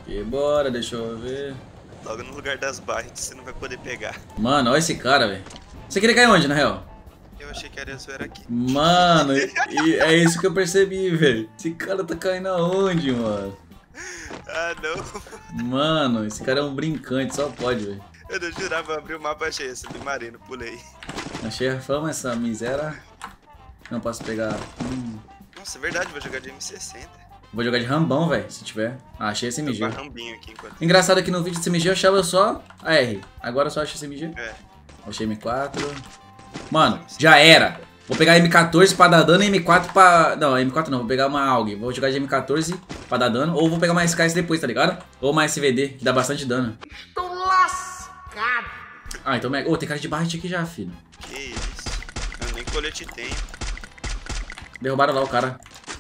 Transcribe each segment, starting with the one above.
E bora, deixa eu ver. Logo no lugar das barras você não vai poder pegar. Mano, olha esse cara, velho. Você queria cair onde, na real? Eu achei que era zoeira aqui. Mano, é isso que eu percebi, velho. Esse cara tá caindo aonde, mano? Ah, não. Mano, esse cara é um brincante, só pode, velho. Eu não jurava, abri o mapa, achei esse submarino, pulei. Achei a fama, essa miséria. Não posso pegar. Nossa, é verdade, vou jogar de M60. Vou jogar de rambão, velho, se tiver. Ah, achei esse Tô MG. com a rambinho aqui enquanto. Engraçado que no vídeo desse MG eu achava só a R. Agora eu só acho esse MG. É. Achei M4. Mano, já era. Vou pegar M14 pra dar dano e M4 pra... Não, M4 não, vou pegar uma AUG. Vou jogar de M14 pra dar dano. Ou vou pegar uma SKS depois, tá ligado? Ou uma SVD, que dá bastante dano. Tô lascado. Ah, então... Ô, tem cara de barret aqui já, filho. Que isso. Eu nem colete tenho. Derrubaram lá o cara.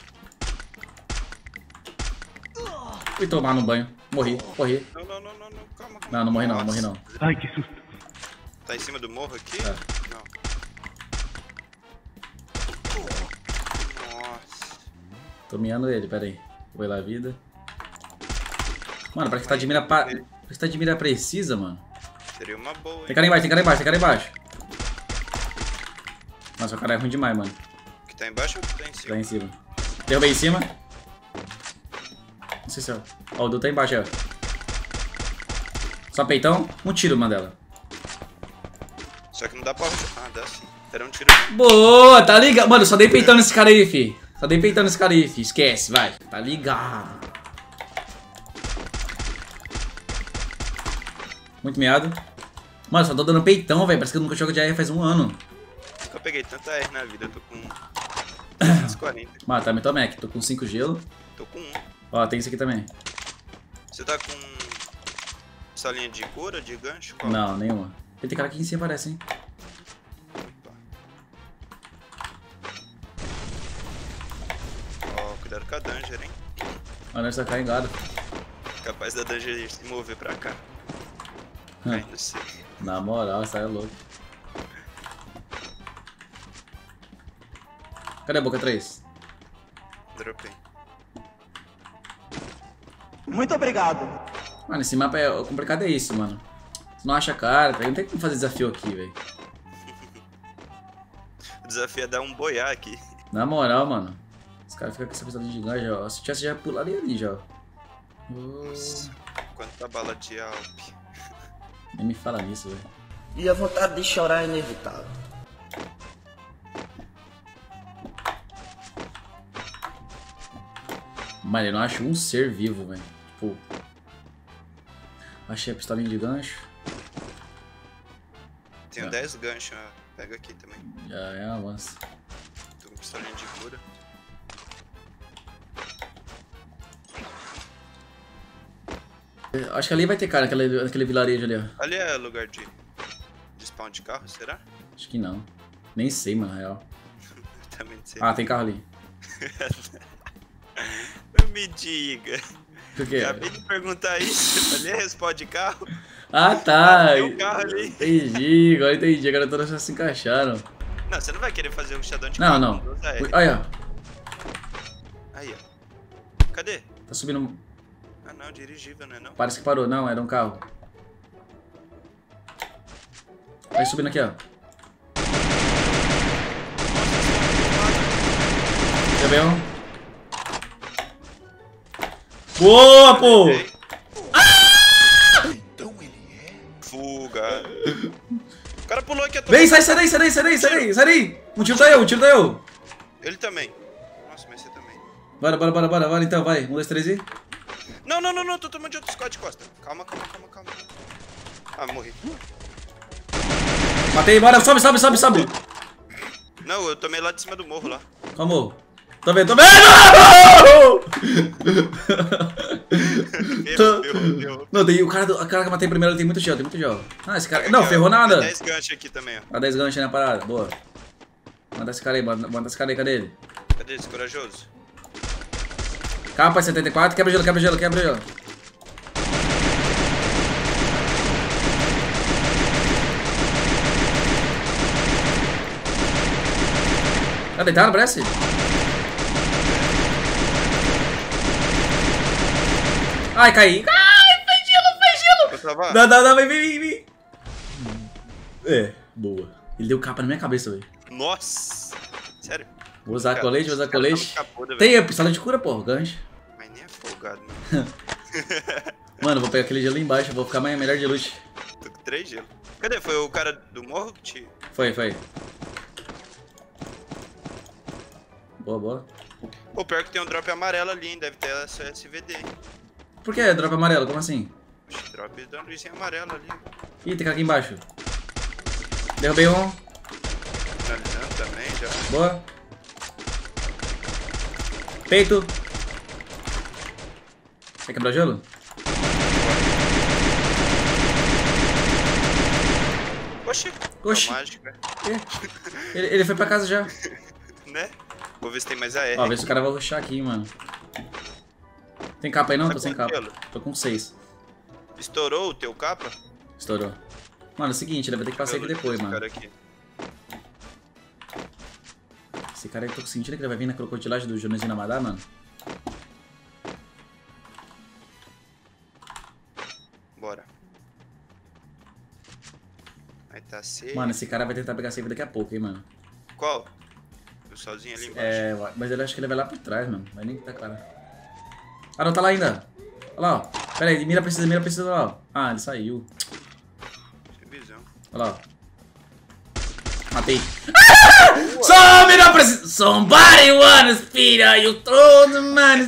Fui tomar no banho. Morri, morri. Não, calma. Não, não morri não, não Nossa. morri não. Ai, que susto. Tá em cima do morro aqui? Tá. Não. Nossa. Tô miando ele, pera aí. Vou lá a vida. Mano, parece que tá de mira pa... Parece que tá de mira precisa, mano. Seria uma boa, hein? Tem cara embaixo, tem cara embaixo, tem cara embaixo. Nossa, o cara é ruim demais, mano. Que tá embaixo ou que tá em cima? Tá em cima. Derrubei em cima. Não sei se é. Ó, o Du tá embaixo, ó. Só peitão. Um tiro, Mandela. Só que não dá pra... Ah, dá sim. Era um tiro. Boa, tá ligado? Mano, só dei peitão nesse cara aí, fi. Só dei peitão nesse cara aí, fi. Esquece, vai. Tá ligado. Muito meado. Mano, só tô dando peitão, velho. Parece que eu nunca jogo de AR faz um ano. Nunca peguei tanta R na vida. Eu tô com 240. Mano, tá Metal Mac. Tô com 5 gelo. Tô com 1. Ó, tem isso aqui também. Você tá com... essa linha de cura, de gancho? Qual? Não, nenhuma. Tem cara aqui em cima, parece, hein? Opa. Ó, cuidado com a Danger, hein? Mano, nós tá carregado. Capaz da Danger se mover pra cá. Hum. Caindo sim. Na moral, sai louco. Cadê a boca 3? Dropei. Muito obrigado. Mano, esse mapa é... O complicado é isso, mano. Você não acha cara, não tem como fazer desafio aqui, velho. O desafio é dar um boiar aqui. Na moral, mano. Os caras ficam com essa pistola de gigante, ó. Se tivesse, já pularia ali, já. Nossa, quanta bala de Alp. Nem me fala nisso, velho. E a vontade de chorar é inevitável. Mano, eu não acho um ser vivo, velho. Tipo... Achei a pistolinha de gancho. Tenho 10 ganchos, ó. Pega aqui também. Já é um avanço. Tô com pistolinha de cura. Acho que ali vai ter cara, aquele vilarejo ali, ó. Ali é lugar de spawn de carro, será? Acho que não. Nem sei, mano, na real. Também não sei. Ah, tem carro ali. Não me diga. Por quê? Acabei de perguntar isso. Ali é respawn de carro? Ah, tá. Tem um carro ali. Entendi, agora entendi. Agora todas já se encaixaram. Não, você não vai querer fazer um rushadão de Não, carro. não. com 12 AR. Olha, Aí, ó. Cadê? tá subindo. Ah, não, dirigível, não é não? Parece que parou. Não, era um carro. Vai subindo aqui, ó. Já veio um. Boa, pô! Fuga. O cara pulou aqui. Vem, sai daí, sai daí, sai daí, sai daí, sai daí! Um tiro tá eu, um tiro tá eu! Ele também. Nossa, mas você também. Bora, bora, bora, bora, bora então, vai. 1, 2, 3 e. Não, tô tomando de outro squad de costa. Calma. Ah, morri. Matei, bora, sobe, sobe, sobe, sobe! Não, eu tomei lá de cima do morro lá. Calma. Tô vendo, tô vendo! Ferrou. Não, tem o cara que eu matei primeiro, ele tem muito gel, tem muito gel. Ah, esse cara. Não, ferrou nada! 10 ganchos aqui também, ó. Dá 10 ganchos aí na parada, boa. Manda esse cara aí, manda esse cara aí, cadê ele? Cadê esse corajoso? Capa 74, quebra gelo, quebra gelo, quebra gelo. Tá deitado, parece? Ai, caí. Ai, faz gelo. Dá, vem. É, boa. Ele deu capa na minha cabeça, velho. Nossa. Sério. Vou usar colete. Tem a pistola de cura, porra, gancho. Mas nem é folgado, mano. Mano, vou pegar aquele gelo ali embaixo, vou ficar melhor de loot. Tô com 3 gelos. Cadê? Foi o cara do morro que te... Foi. Boa. Pô, pior que tem um drop amarelo ali, hein? Deve ter essa SVD, hein? Por que drop amarelo? Como assim? Oxi, drop da luzinha amarela ali. Ih, tem cara aqui embaixo. Derrubei um. Finalizando também, já. Boa. Peito. Quer quebrar o gelo? Oxi. Mágica. Ele foi pra casa já. Né? Vou ver se tem mais AR. Ó, vê se o cara vai rushar aqui, mano. Tem capa aí não? Tá Tô sem capa. Tô com 6. Estourou o teu capa? Estourou. Mano, é o seguinte, ele vai ter que passar aqui depois, mano. Esse cara aí, tô sentindo que ele vai vir na crocodilagem do Jonezinho Namadá, mano. Bora. Aí tá safe. Mano, esse cara vai tentar pegar safe daqui a pouco, hein, mano. Qual? Eu sozinho ali embaixo. É, mas ele acha que ele vai lá por trás, mano. Vai nem que tá cara. Ah, não, tá lá ainda. Olha lá, ó. Pera aí, mira precisa lá, ó. Ah, ele saiu. Visão. Olha lá, ó. Matei. Ah! Só mira precisa. Somebody wanna speed you throw the man.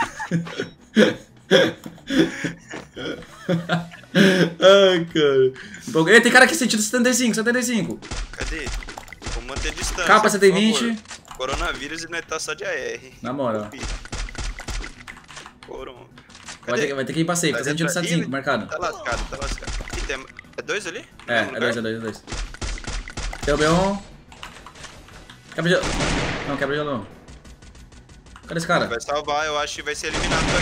Ai, cara. Ei, tem cara aqui sentido 75. Cadê? Vou manter distância. Capa 120. Coronavírus e nós tá só de AR. Na moral. Coronga. Vai ter que ir pra safe, tá sentindo 75, marcado. Tá lascado. É 2 ali? É 2. Derrubei um. Quebra gelo. Não, quebra gelo não. Cadê esse cara? Vai salvar, eu acho que vai ser eliminado daqui.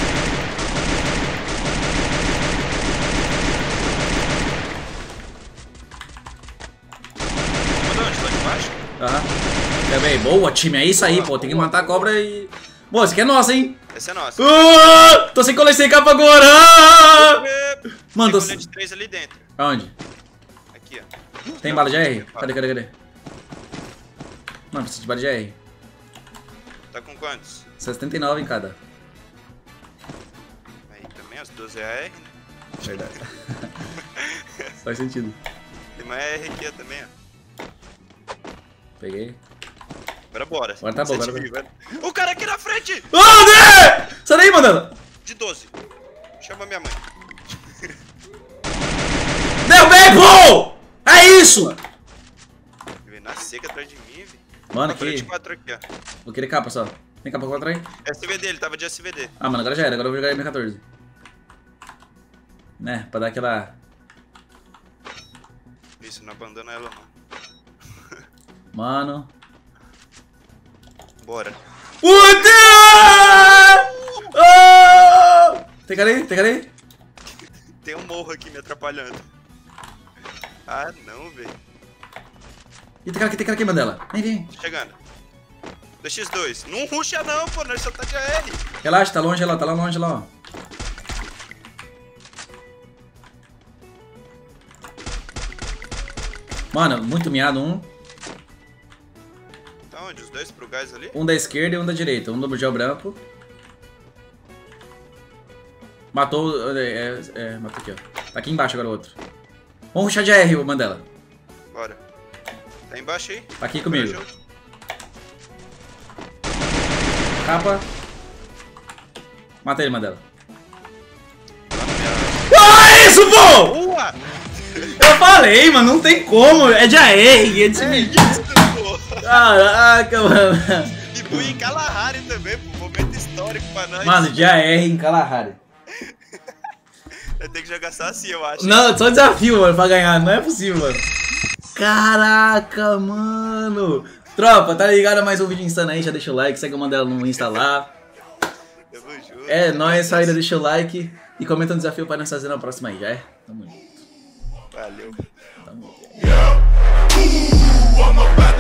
Comandante, lá de baixo? Aham. Quebrei. Boa, time. É isso aí, pô. Tem que matar a cobra e... Boa, esse aqui é nossa, hein? Essa é nossa. Tô sem colete, sem capa agora! Mano, tô... Tem colete 3 ali dentro. Aonde? Aqui, ó. Tem bala de R? Cadê? Mano, preciso de bala de R. Tá com quantos? 79 em cada. Aí também, as 12 é AR, né? Verdade. Faz sentido. Tem mais AR aqui ó, também, ó. Peguei. Agora bora. Agora tá bom, agora. O cara aqui na frente! Ô, André! Sai daí, Mandela! De 12. Chama minha mãe. Derrubei, pô! É isso! Ele na seca atrás de mim, velho. Mano, aqui. 4 aqui, ó. Vou querer capa só. Tem capa 4 aí? SVD, ele tava de SVD. Ah, mano, agora já era. Agora eu vou jogar M14. Né, pra dar aquela... Isso, não abandona ela, não. Mano... Bora. Puta! Oh! Tem cara aí? Tem um morro aqui me atrapalhando. Ah, não, velho. Ih, tem cara aqui, Mandela. Vem. Tô chegando. 2x2. Não rusha não, pô. Nós só tá de AR. Relaxa, tá longe lá, ó. Mano, muito miado, um. Tá onde? Os dois pro gás ali? Um da esquerda e um da direita. Um do gel branco. Matou. Matou aqui, ó. Tá aqui embaixo agora o outro. Vamos rushar de AR, Mandela. Bora. Tá embaixo aí? Tá aqui comigo. Capa. Mata ele, Mandela. Ah, isso, pô! Boa! Eu falei, mano, não tem como. É de AR, é de Caraca, mano. E fui em Kalahari também, pô. Momento histórico pra nós. Mano, de AR em Kalahari. Vai ter que jogar só assim, eu acho. Não, só desafio, mano, pra ganhar. Não é possível, mano. Caraca, mano. Tropa, tá ligado a mais um vídeo insano aí? Já deixa o like, segue o Mandela no Insta lá. Tamo junto. É nóis, saída, deixa o like. E comenta um desafio pra nós fazer na próxima aí, já é? Tamo junto. Valeu. Tamo junto.